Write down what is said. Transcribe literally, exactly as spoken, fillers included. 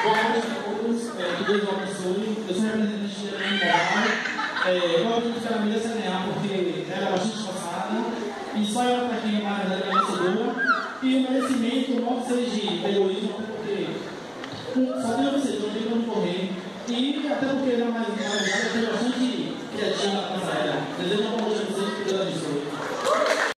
todos, é, que Deus o abençoe. Eu sou representante de Helena Moral. É, eu acredito que ela mereça ganhar porque ela é bastante esforçada e só ela para quem é mais vencedora. E o merecimento não seja de egoísmo, porque só tem o vencedor, não tem como correr. E até porque ela é mais mais, tem bastante criativa na nossa era. Desejo uma boa noite a vocês, que Deus abençoe.